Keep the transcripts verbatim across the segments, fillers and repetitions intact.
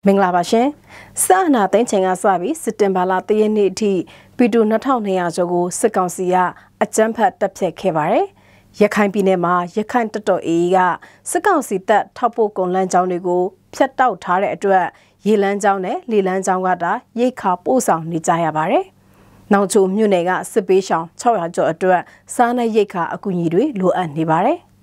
မင်္ဂလာပါရှင်။စာနာသိန်းချိန်ကစပြီးစက်တင်ဘာလတရက်နေ့အထိပြည်သူနှစ်ထောင်နှစ်ရာကျော်ကိုစစ်ကောင်စီကအကြမ်းဖက်တပ်ဖြတ်ခဲ့ပါတယ်။ရခိုင်ပြည်နယ်မှာရခိုင်တပ်တော် အေအေ ကစစ်ကောင်စီတပ်ထောက်ပို့ကုန်လမ်းကြောင်းတွေကိုဖျက်တောက်ထားတဲ့အတွက်ရေလမ်းကြောင်းနဲ့လေလမ်းကြောင်းကတာရိတ်ခါပို့ဆောင်နေကြရပါတယ်။နောက်ချိုမြို့နယ်ကစစ်ပေးရှောင်၆ရာကျော်အတွက်စားနပ်ရိတ်ခါအကူအညီတွေလိုအပ်နေပါတယ်။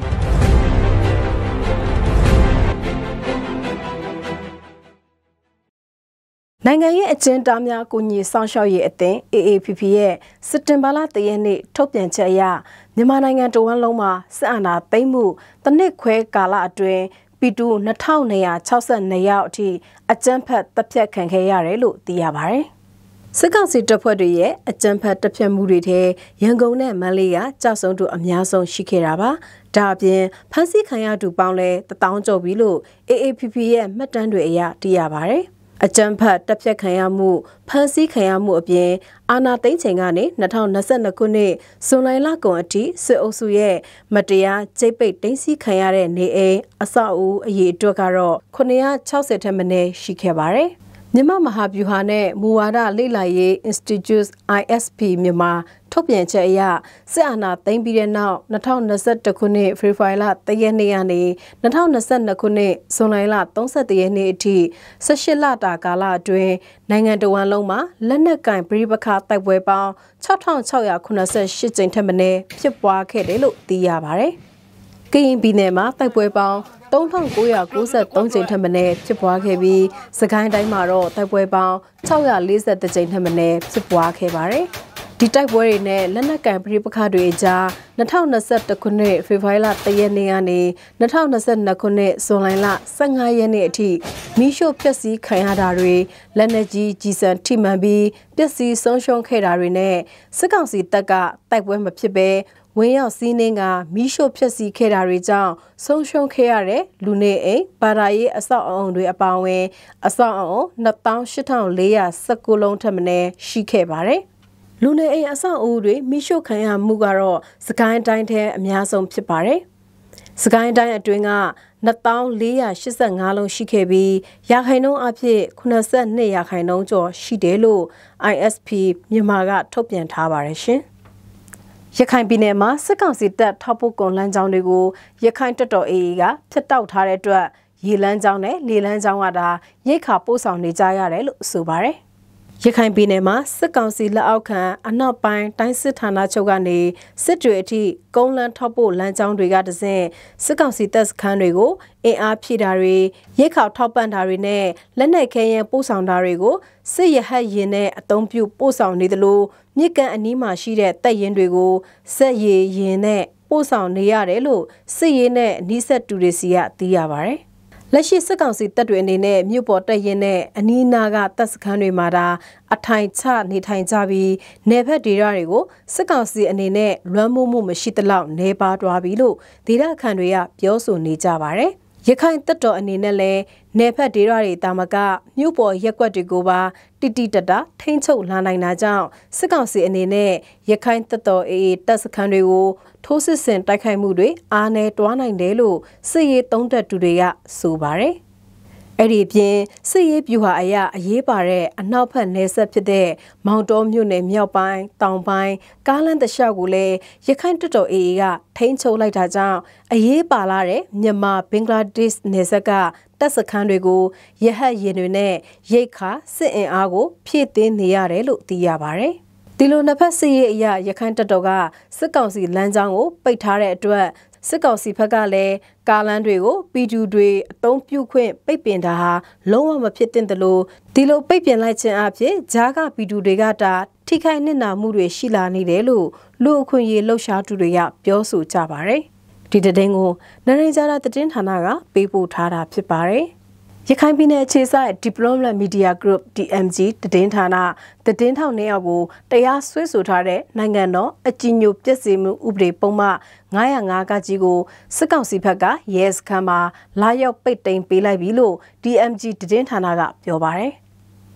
နိုင်ငံရေးအကျဉ်းသားများကိုညီဆောင်ရှောက်ရေးအသင်း အေအေပီပီ ရဲ့စက်တင်ဘာလတရက်နေ့ထုတ်ပြန်ချက်အရမြန်မာနိုင်ငံတဝန်းလုံးမှာစစ်အာဏာသိမ်းမှုတစ်နှစ်ခွဲကာလအတွင်းပြည်သူနှစ်ထောင်နှစ်ရာ၆၂ယောက်အထိအကြမ်းဖက်တပ်ဖြတ်ခံခဲ့ရတယ်လို့သိရပါတယ်။စစ်ကောင်စီတပ်ဖွဲ့တွေရဲ့အကြမ်းဖက်တပ်ဖြတ်မှုတွေထဲရန်ကုန်နဲ့မန္တလေးကကြောက်စုံသူအများဆုံးရှိခဲ့တာပါ။ဒါအပြင်ဖမ်းဆီးခံရသူပေါင်းလဲတစ်သောင်းကျော်ပြီလို့ အေအေပီပီ ရဲ့မှတ်တမ်းတွေအရသိရပါတယ်။အကြမ်းဖက်တပ်ဖြတ်ခံရမှုဖမ်းဆီးခံရမှုအပြင်အာဏာသိမ်းချိန်ကနေ၂၀၂၂ခုနှစ်ဇွန်လလကုန်အထိစစ်အုပ်စုရဲ့မတရားကျိတ်ပိတ်သိမ်းဆည်းခံရတဲ့နေအိမ်အဆောက်အဦအရေးအတွက်ကတော့ခုနှစ်ရာ၆၀ထက်မနည်းရှိခဲ့ပါတယ်။မြန်မာမဟာဗျူဟာနဲ့မူဝါဒလေ့လာရေး Institute အိုင် အက်စ် ပီ မြန်မာထုတ်ပြန်ချက်အရစစ်အာဏာသိမ်းပြီးတဲ့နောက်၂၀၂၁ခုနှစ်ဖေဖော်ဝါရီလတရက်နေ့ကနေ၂၀၂၂ခုနှစ်ဇွန်လလ၃၁ရက်နေ့အထိ၁၈လတာကာလအတွင်းနိုင်ငံတော်ဝန်လုံးမှာလက်နက်ကင်ပြည်ပခါတိုက်ပွဲပေါင်း၆ထောင်၆ရာ၇၈ကြိမ်ထက်မနည်းဖြစ်ပွားခဲ့တယ်လို့သိရပါတယ်။ကရင်ပြည်နယ်မှာတိုက်ပွဲပေါင်း၃ထောင်၉ရာ၉၃ကြိမ်ထက်မနည်းဖြစ်ပွားခဲ့ပြီးစကိုင်းတိုင်းမှာတော့တိုက်ပွဲပေါင်း၆ရာ၄၁ကြိမ်ထက်မနည်းဖြစ်ပွားခဲ့ပါတယ်။ဒီတိုက်ပွဲတွေနဲ့လက်နက်ကန်ပြည်ပခါတွေအကြား၂၀၂၁ခုနှစ်ဖေဖော်ဝါရီလတရက်နေ့ကနေ၂၀၂၂ခုနှစ်ဇွန်လလ၁၅ရက်နေ့အထိမိရှို့ဖျက်ဆီးခံရတာတွေလက်နက်ကြီးကြီးစံထိမှန်ပြီးပျက်စီးဆုံးရှုံးခဲ့တာတွေနဲ့စစ်ကောင်စီတပ်ကတိုက်ပွဲမဖြစ်ဘဲဝင်းရောက်စီးနှင်းကမီးရှို့ဖျက်ဆီးခဲ့တာတွေကြောင့်ဆုံးရှုံးခဲ့ရတဲ့လူနေအိမ်ဘာသာရေးအဆောက်အအုံတွေအပါအဝင်အဆောက်အအုံ၂သောင်း၈ထောင်၄ရာ၁၉လုံးထက်မနည်းရှိခဲ့ပါတယ်။လူနေအိမ်အဆောက်အဦတွေမီးရှို့ခံရမှုကတော့စကိုင်းတိုင်းထဲအများဆုံးဖြစ်ပါတယ်။စကိုင်းတိုင်းအတွင်းက၂သောင်း၄ရာ၈၅လုံးရှိခဲ့ပြီးရာခိုင်နှုန်းအဖြစ်၇၂ရာခိုင်နှုန်းကျော်ရှိတယ်လို့ အိုင် အက်စ် ပီ မြန်မာကထုတ်ပြန်ထားပါတယ်ရှင်။ရခိုင်ပြည်နယ်မှာစစ်ကောင်စီတပ်ထောက်ပို့ကုန်လမ်းကြောင်းတွေကိုရခိုင်တပ်တော် အေအေ ကဖျက်တောက်ထားတဲ့အတွက်ရေလမ်းကြောင်းနဲ့လေလမ်းကြောင်းကတာရိတ်ခါပို့ဆောင်နေကြရတယ်လို့ဆိုပါတယ်။ရခိုင်ပြည်နယ်မှာစစ်ကောင်စီလက်အောက်ခံအနောက်ပိုင်းတိုင်းစစ်ဌာနချုပ်ကနေစစ်တွေအထိကုန်းလန်းထောက်ပို့လမ်းကြောင်းတွေကတဆင့်စစ်ကောင်စီတပ်စခန်းတွေကိုအင်အားဖြည့်တာတွေရိတ်ခါထောက်ပံ့တာတွေနဲ့လက်နက်ခဲယမ်းပို့ဆောင်တာတွေကိုစစ်ရဟတ်ရင်နဲ့အုံပြုပို့ဆောင်နေသလိုမြစ်ကန်အနီးမှာရှိတဲ့တပ်ရင်းတွေကိုစက်ရည်ရင်နဲ့ပို့ဆောင်နေရတယ်လို့စစ်ရေးနဲ့အနီးဆက်တူတွေစီကသိရပါတယ်။လက်ရှိစစ်ကောင်စီတပ်တွေအနေနဲ့မြို့ပေါ်တပ်ရင်းနဲ့အနီးနားကတပ်စခန်းတွေမှာဒါအထိုင်ချနေထိုင်ကြပြီးနယ်ဖက်ဒေသတွေကိုစစ်ကောင်စီအနေနဲ့လွှမ်းမိုးမှုမရှိသလောက်နေပါသွားပြီလို့ဒေသခံတွေကပြောဆိုနေကြပါတယ်။ရခိုင်တပ်တော်အနေနဲ့လည်းနယ်ဖက်ဒေသတွေတာမကမြို့ပေါ်ရက်ကွက်တွေကိုပါတိတိတတထိန်းချုပ်လာနိုင်တာကြောင့်စစ်ကောင်စီအနေနဲ့ရခိုင်တပ်တော် အေအေ တပ်စခန်းတွေကိုထိုးစစ်ဆင်တိုက်ခိုက်မှုတွေအားနည်းတွားနိုင်တယ်လို့စစ်ရေးသုံးသပ်သူတွေကဆိုပါတယ်။အဲ့ဒီပြင်စစ်ရေးဗျူဟာအရအရေးပါတဲ့အနောက်ဘက်နယ်စပ်ဖြစ်တဲ့မောင်တောမြို့နယ်မြောက်ပိုင်းတောင်ပိုင်းကားလမ်းတစ်လျှောက်ကိုလည်းရခိုင်တပ်တော် အေအေ ကထိန်းချုပ်လိုက်တာကြောင့်အရေးပါလာတဲ့မြန်မာဘင်္ဂလားဒေ့ရှ်နယ်စပ်ကတပ်စခန်းတွေကိုရဟတ်ရင်တွေနဲ့ရိတ်ခါစစ်အင်အားကိုဖြည့်တင်းနေရတယ်လို့သိရပါတယ်။ဒီလိုနှစ်ဖက်စစ်ရေးအရရခိုင်တပ်တော်ကစစ်ကောင်စီလမ်းကြောင်းကိုပိတ်ထားတဲ့အတွက်စစ်ကောင်စီဘက်ကလည်းကားလမ်းတွေကိုပီတူတွေအုံပြုခွင့်ပိတ်ပင်တာဟာလုံးဝမဖြစ်သင့်တယ်လို့ဒီလိုပိတ်ပင်လိုက်ခြင်းအဖြစ်ဂျားကပီတူတွေကတာထိခိုက်နစ်နာမှုတွေရှိလာနေတယ်လို့လူအခွင့်အရေးလှုပ်ရှားသူတွေကပြောဆိုကြပါတယ်။ဒီသတင်းကိုနိုင်ကြတာသတင်းဌာနကပေးပို့ထားတာဖြစ်ပါတယ်။ရခိုင်ပြည်နယ်အခြေစိုက် Diplomat Media Group ဒီ အမ် ဂျီ သတင်းဌာနသတင်းထောက်နှစ်ယောက်ကိုတရားစွဲဆိုထားတဲ့နိုင်ငံတော်အကြည်ညိုပျက်စေမှုဥပဒေပုံမှန်၅၀၅ကကြီးကိုစစ်ကောင်စီဘက်ကရဲစခန်းမှာလာရောက်ပိတ်သိမ်းပေးလိုက်ပြီလို့ ဒီ အမ် ဂျီ သတင်းဌာနကပြောပါတယ်။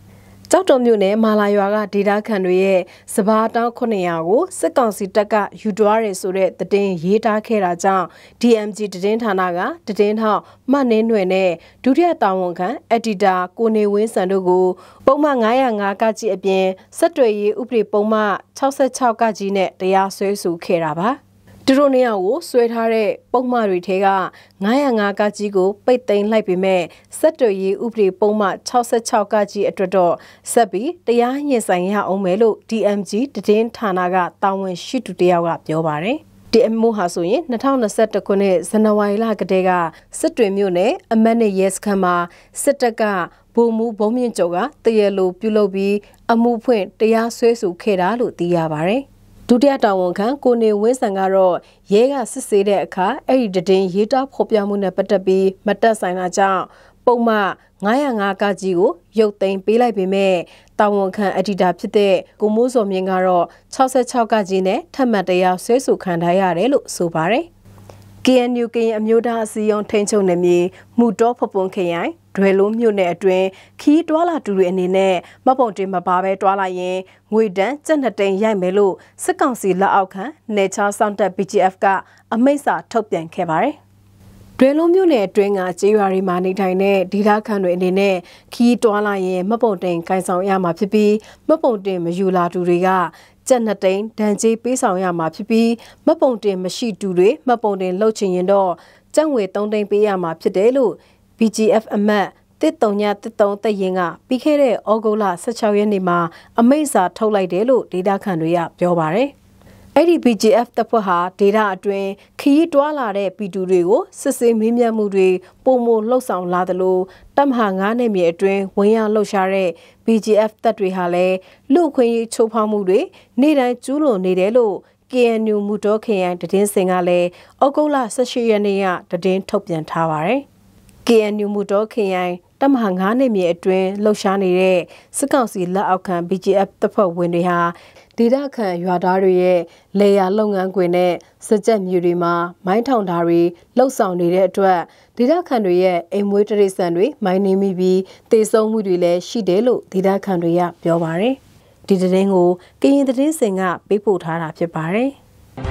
ကျောက်တော်မြို့နယ်မာလာရွာကဒေတာခန်တွေရဲ့စဘာတောင်းခုနှစ်ရာကိုစစ်ကောင်စီတပ်ကယူတွားရဲဆိုတဲ့တည်င်းရေးထားခဲ့တာကြောင့် D M G တည်င်းဌာနကတည်င်းထောက်မှတ်နှင်းတွေနဲ့ဒုတိယတာဝန်ခံအက်ဒီတာကိုနေဝင်းစံတို့ကိုပုံမှန်nine oh fiveကကြီးအပြင်ဆက်တွယ်ရေးဥပဒေပုံမှန်sixty-sixကကြီးနဲ့တရားစွဲဆိုခဲ့တာပါသူတို့နေရာကိုဆွဲထားတဲ့ပုံမှန်တွေထဲကnine oh fiveကကြီးကိုပိတ်သိမ်းလိုက်ပေမဲ့ဆက်တွယ်ရေးဥပဒေပုံမှန်sixty-sixကကြီးအတွက်တော့ဆက်ပြီးတရားရင်ဆိုင်ရအောင်မယ်လို့ D M G တည်င်းဌာနကတာဝန်ရှိသူတယောက်ကပြောပါတယ်။ D M O ဟာဆိုရင်twenty twenty-oneခုနှစ်ဇန်နဝါရီလကတည်းကစစ်တွေမြို့နယ်အမတ်နဲ့ရဲစခန်းမှာစစ်တပ်ကဗိုလ်မှူးဘုံမြင့်ကျော်ကတရလိုပြုလုပ်ပြီးအမှုဖွင့်တရားစွဲဆိုခဲ့တာလို့သိရပါတယ်။ဒုတိယတာဝန်ခံကိုနေဝင်းစံကတော့ရဲကစစ်ဆေးတဲ့အခါအဲ့ဒီတည်င်းရေးတာဖော်ပြမှုနဲ့ပတ်သက်ပြီးမတက်ဆိုင်တာကြောင့်ပုံမှန်nine oh fiveကကြီးကိုရုပ်သိမ်းပေးလိုက်ပေမဲ့တာဝန်ခံအက်ဒီတာဖြစ်တဲ့ကိုမိုးစောမြင့်ကတော့sixty-sixကကြီးနဲ့ထပ်မံတရားဆွဲဆိုခံထားရတယ်လို့ဆိုပါတယ်။ K N U ကရင်အမျိုးသားအစည်းအရုံးထိန်းချုပ်နယ်မြေမူတော်ဖပွန်ခရိုင်ဒွယ်လုံးမြို့နယ်အတွင်းခီးတွာလာတူတွေအနေနဲ့မပုံတင်မပါပဲတွာလာရင်ငွေတန်းကျပ်နှစ်သိန်းရိုက်မယ်လို့စစ်ကောင်စီလက်အောက်ခံနေချာစောင့်တပ် B G F ကအမိန့်စာထုတ်ပြန်ခဲ့ပါတယ်။ဒွယ်လုံးမြို့နယ်အတွင်းကကျေးရွာတွေမှာနေထိုင်တဲ့ဒေသခံတွေအနေနဲ့ခီးတွာလာရင်မပုံတင်ကိုင်ဆောင်ရမှာဖြစ်ပြီးမပုံတင်မယူလာသူတွေကကျပ်နှစ်သိန်းဒဏ်ကြေးပေးဆောင်ရမှာဖြစ်ပြီးမပုံတင်မရှိသူတွေမပုံတင်လှုပ်ချင်ရင်တော့ကျပ်ငွေthreeသိန်းပေးရမှာဖြစ်တယ်လို့ B G F အမတ်တစ်တုံညတစ်တုံတရင်ကပြီးခဲ့တဲ့ဩဂုတ်လsixteenရက်နေ့မှာအမိန့်စာထုတ်လိုက်တယ်လို့ဒေတာခန်တွေကပြောပါတယ်။အဲ့ဒီ B G F တပ်ဖွဲ့ဟာဒေတာအတွင်းခရီးတွားလာတဲ့ပြည်သူတွေကိုစစ်ဆေးမေးမြန်းမှုတွေပုံမလှုပ်ဆောင်လာသလိုတပ်မဟာnineနယ်မြေအတွင်းဝင်ရောက်လှုပ်ရှားတဲ့ B G F တပ်တွေဟာလည်းလူခွင့်ရေးချိုးဖောက်မှုတွေနေ့တိုင်းကျူးလွန်နေတယ်လို့ K N U မူတော်ခရိုင်တည်င်းစင်ကလည်းဩဂုတ်လeighteenရက်နေ့ကတည်င်းထုတ်ပြန်ထားပါတယ်။ K N U မူတော်ခရိုင်တမဟာnineနယ်မြေအတွင်းလှုပ်ရှားနေတဲ့စစ်ကောင်စီလက်အောက်ခံ B G F တပ်ဖွဲ့ဝင်တွေဟာဒေသခံရွာသားတွေရဲ့လေယာလုပ်ငန်းခွင်နဲ့စကြက်မြေတွေမှာမိုင်းထောင်တာတွေလှုပ်ဆောင်နေတဲ့အတွက်ဒေသခံတွေရဲ့အိမ်မွေးတရိษံတွေမိုင်းနေမိပြီးတေဆုံးမှုတွေလည်းရှိတယ်လို့ဒေသခံတွေကပြောပါတယ်။ဒီသတင်းကိုကရင်သတင်းစင်ကပေးပို့ထားတာဖြစ်ပါတယ်။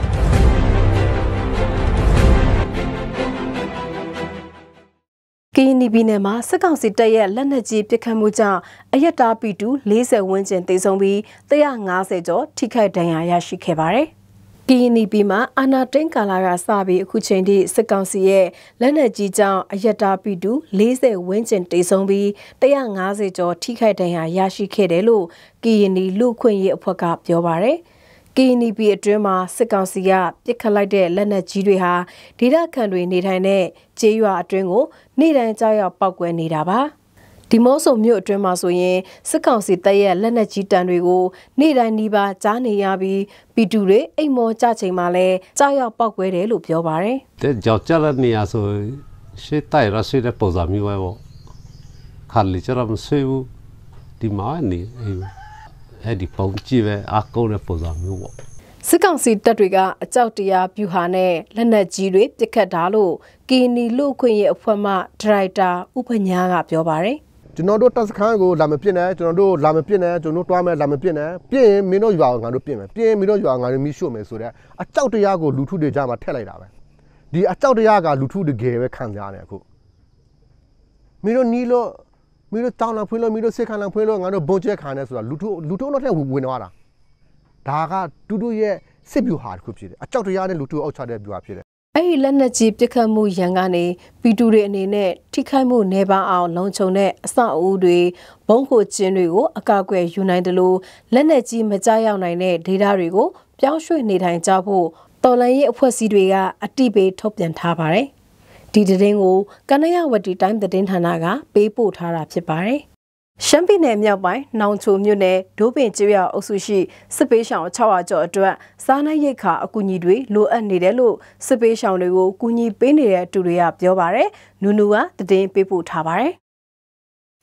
ကရင်ပြည်နယ်မှာစစ်ကောင်စီတပ်ရဲ့လက်နက်ကြီးပစ်ခတ်မှုကြောင့်အယက်တာပီတူfortyဝန်းကျင်သေဆုံးပြီးone fiftyကျော်ထိခိုက်ဒဏ်ရာရရှိခဲ့ပါတယ်။ကရင်ပြည်မှာအာနာတိန်ကာလာကစပြီးအခုချိန်ထိစစ်ကောင်စီရဲ့လက်နက်ကြီးကြောင့်အယက်တာပီတူfortyဝန်းကျင်သေဆုံးပြီးone fiftyကျော်ထိခိုက်ဒဏ်ရာရရှိခဲ့တယ်လို့ကရင်လူခွင့်ရေးအဖွဲ့ကပြောပါတယ်။ကရင်ပြည်အတွင်းမှာစစ်ကောင်စီကပစ်ခတ်လိုက်တဲ့လက်နက်ကြီးတွေဟာဒေသခံတွေနေထိုင်တဲ့ကျေးရွာအတွင်းကိုနေ့တိုင်းကြောက်ရောက်ပောက်ကွဲနေတာပါဒီမော့ဆိုမြို့အတွင်းမှာဆိုရင်စစ်ကောင်စီတပ်ရဲ့လက်နက်ကြီးတန်တွေကိုနေ့တိုင်းနီးပါးကြားနေရပြီးပြည်သူတွေအိမ်မောကြချိန်မှာလဲကြောက်ရောက်ပောက်ကွဲတယ်လို့ပြောပါတယ်တဲ့ကြောက်ကြတဲ့နေရာဆိုရှေ့တိုက်ရရှိတဲ့ပုံစံမျိုးပဲပေါ့ခါလီကျတော့မဆွေးဘူးဒီမှာနေအဲ့ဒီပုံကြည့်ပဲအကောတဲ့ပုံစံမျိုးပေါ့စစ်ကောင်စီတပ်တွေကအကြောက်တရားပြူဟာနဲ့လက်နက်ကြီးတွေပစ်ခတ်တာလို့ကီနီလူခွင့်ရဲ့အဖွဲ့မှဒရိုက်တာဥပညာကပြောပါတယ်ကျွန်တော်တို့တပ်စခန်းကိုလာမပြစ်နဲ့ကျွန်တော်တို့လာမပြစ်နဲ့ကျွန်တော်တို့တွားမယ်လာမပြစ်နဲ့ပြင်းရင်မင်းတို့ရွာငါတို့ပြစ်မယ်ပြင်းရင်မင်းတို့ရွာငါတို့မိရှို့မယ်ဆိုတဲ့အကြောက်တရားကိုလူထုတွေကြားမှာထက်လိုက်တာပဲဒီအကြောက်တရားကလူထုတကယ်ပဲခံစားရတယ်အခုမင်းတို့နီးလို့မင်းတို့တောင်းလာဖွေးလို့မင်းတို့စစ်ခံလာဖွေးလို့ငါတို့ဘုံကျဲခံနေဆိုတာလူထုလူထုတော့ထဲဝင်သွားတာဒါကတူတူရဲ့စစ်ဗျူဟာတစ်ခုဖြစ်တယ်အကြောက်တရားနဲ့လူထုအောက်ချတဲ့ဗျူဟာဖြစ်တယ်အဲ့ဒီလက်နက်ကြီးပစ်ခတ်မှုရန်ကနေပြည်သူတွေအနေနဲ့ထိခိုက်မှုနေပါအောင်လုံခြုံတဲ့အဆောက်အဦတွေဘုံခိုကျင်းတွေကိုအကာအကွယ်ယူနိုင်တယ်လို့လက်နက်ကြီးမကြောက်ရောက်နိုင်တဲ့ဒေသတွေကိုပြောင်းရွှေ့နေထိုင်ကြဖို့တော်လှန်ရေးအဖွဲ့အစည်းတွေကအတိပေးထုတ်ပြန်ထားပါတယ်ဒီသတင်းကိုကနယဝတီတိုင်းသတင်းဌာနကပေးပို့ထားတာဖြစ်ပါတယ်ရှမ်းပြည်နယ်မြောက်ပိုင်းနောင်ချိုမြို့နယ်ဒိုးပင်ကျွော်အုပ်စုရှိစစ်ပေးရှောင်six hundredကျော်အတွက်စားနပ်ရိက္ခာအကူအညီတွေလိုအပ်နေတယ်လို့စစ်ပေးရှောင်တွေကိုကူညီပေးနေတဲ့အတူတွေကပြောပါတယ်နူနူကသတင်းပေးပို့ထားပါတယ်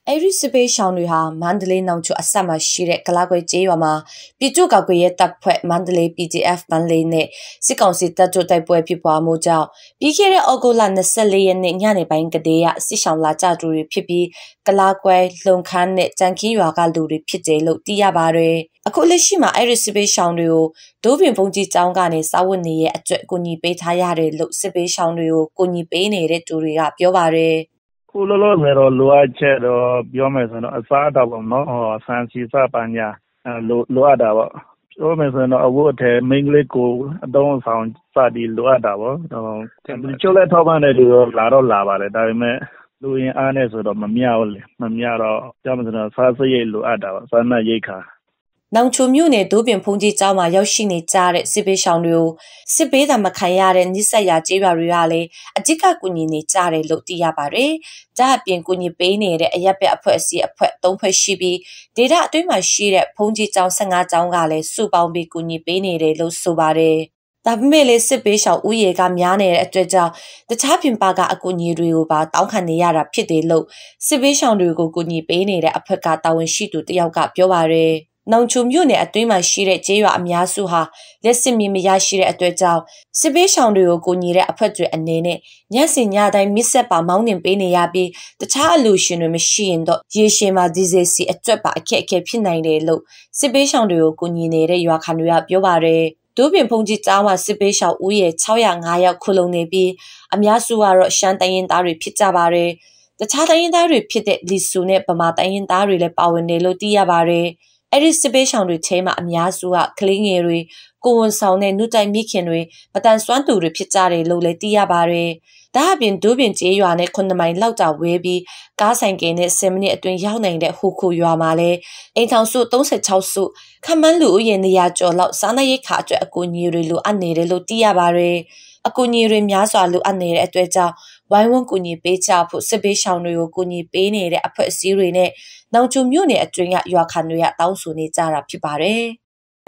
အဲ့ဒီစစ်ပေးရှောင်းတွေဟာမန္တလေးနောင်ချိုအဆက်မှာရှိတဲ့ကလာကွယ်ကျေးရွာမှာပြည်သူ့ကောက်ကွယ်ရေးတပ်ဖွဲ့မန္တလေး P T F မန္တလေးနဲ့စစ်ကောင်စီတပ်တို့တိုက်ပွဲဖြစ်ပွားမှုကြောင့်ပြီးခဲ့တဲ့ဩဂုတ်လ၂၄ရက်နေ့ညနေပိုင်းကတည်းကစစ်ရှောင်းလာကြသူတွေဖြစ်ပြီးကလာကွယ်လုံခန်းနဲ့ကြံခင်းရွာကလူတွေဖြစ်တယ်လို့သိရပါတယ်။အခုလက်ရှိမှာအဲ့ဒီစစ်ပေးရှောင်းတွေကိုဒိုးပင်ဘုံကြီးကျောင်းကနေစာဝတ်နေရဲ့အတွက်ကိုညီပေးထားရတယ်လို့စစ်ပေးရှောင်းတွေကိုကိုညီပေးနေတဲ့သူတွေကပြောပါတယ်။ခုလောလောဆယ်တော့လိုအပ်ချက်တော့ပြောမယ်ဆိုတော့အစားအသောက်ပေါ့နော်ဟောဆန်စီစပညာလိုလိုအပ်တာပေါ့ပြောမယ်ဆိုတော့အဝတ်အထည်မိန်းကလေးကိုအသုံးအဆောင်စသည်လိုအပ်တာပေါ့ဒီချိုးလက်ထောက်ပံ့တဲ့လူတော့လာတော့လာပါတယ်ဒါပေမဲ့လူရင်အားနဲ့ဆိုတော့မမျှဘူးလေမမျှတော့ပြောမယ်ဆိုတော့စားစရိတ်လိုအပ်တာပေါ့စားနပ်ရိက္ခာနောင်ချိုမြို့နယ်ဒိုးပင်ဖုန်ကြီးကျောင်းမှာရောက်ရှိနေကြတဲ့စစ်ပေးရှောင်းတွေကိုစစ်ပေးတာမခံရတဲ့ညစ်ဆက်ရာကျေးရွာတွေကလည်းအจิกကူညီနေကြတယ်လို့သိရပါတယ်။ဒါအပြင်ကူညီပေးနေတဲ့အရက်ပဲအဖွဲ့အစည်းအဖွဲ့၃ဖွဲ့ရှိပြီးဒေတာအတွင်းမှာရှိတဲ့ဖုန်ကြီးကျောင်း၁၅ကျောင်းကလည်းစုပေါင်းပြီးကူညီပေးနေတယ်လို့ဆိုပါတယ်။ဒါပေမဲ့လည်းစစ်ပေးရှောင်းဦးရေကများနေတဲ့အတွက်ကြောင့်တခြားပြင်ပကအကူအညီတွေကိုပါတောင်းခံနေရတာဖြစ်တယ်လို့စစ်ပေးရှောင်းတွေကိုကူညီပေးနေတဲ့အဖွဲ့ကတာဝန်ရှိသူတယောက်ကပြောပါတယ်။နောင်ချိုမြို့နယ်အတွင်းမှာရှိတဲ့ကျေးရွာအများစုဟာလက်စစ်မီမရရှိတဲ့အတွက်ကြောင့်စစ်ပေးရှောင်းတွေကိုကူညီတဲ့အဖွဲ့တွေအနေနဲ့ညစီညတိုင်းမစ်ဆက်ပါမောင်းနှင်ပေးနေရပြီးတခြားအလူရှင်တွေမရှိရင်တော့ရေရှည်မှာဒီဇယ်စီအတွက်ပါအခက်အခဲဖြစ်နိုင်တယ်လို့စစ်ပေးရှောင်းတွေကိုကူညီနေတဲ့ရွာခံတွေကပြောပါတယ်ဒိုးပင်ဖုန်ကြီးကျောင်းမှာစစ်ပေးရှောင်းဦးရေ၆၀၅ယောက်ခုလုံနေပြီးအများစုကတော့ရှမ်းတိုင်းရင်းသားတွေဖြစ်ကြပါတယ်တခြားတိုင်းရင်းသားတွေဖြစ်တဲ့လီဆူနဲ့ဗမာတိုင်းရင်းသားတွေလည်းပါဝင်တယ်လို့သိရပါတယ်အဲ့ဒီစစ်ပေးရှောင်းတွေထဲမှာအများစုကကလေးငယ်တွေကိုဝန်ဆောင်တဲ့နှုတ်တိုက်မိခင်တွေမတန်ဆွမ်းသူတွေဖြစ်ကြတယ်လို့လည်းသိရပါတယ်။ဒါအပြင်ဒိုးပင်ကျေးရွာနဲ့ခုနှစ်မိုင်လောက်တာဝဲပြီးကားဆိုင်ကယ်နဲ့ဆယ်မိနစ်အတွင်းရောက်နိုင်တဲ့ဟူခုရွာမှာလည်းအိမ်ထောင်စု၃၆စုခန့်မှန်းလူဦးရေနေရာကျော်လောက်စားနပ်ရိက္ခာအတွက်အကူအညီတွေလိုအပ်နေတယ်လို့သိရပါတယ်။အကူအညီတွေများစွာလိုအပ်နေတဲ့အတွက်ကြောင့်ဝိုင်းဝန်းကူညီပေးကြဖို့စစ်ပေးရှောင်းတွေကိုကူညီပေးနေတဲ့အဖွဲ့အစည်းတွေနဲ့နောင်ချိုမြို့နယ်အတွင်းကရွာခံတွေကတောင်းဆိုနေကြတာဖြစ်ပါတယ်။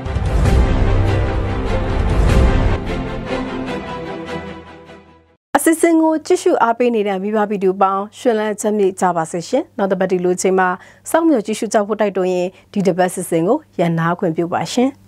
အစစ်စင်ကိုကြည့်ရှုအားပေးနေတဲ့မိဘဗီဒီယိုပေါင်းရှင်လန်းချက်မြကြပါစေရှင်။နောက်တစ်ပတ်ဒီလိုချိန်မှာစောင့်မျှော်ကြည့်ရှုကြဖို့တိုက်တွန်းရင်ဒီတစ်ပတ်စစ်စင်ကိုရန်နာခွင့်ပြုပါရှင်။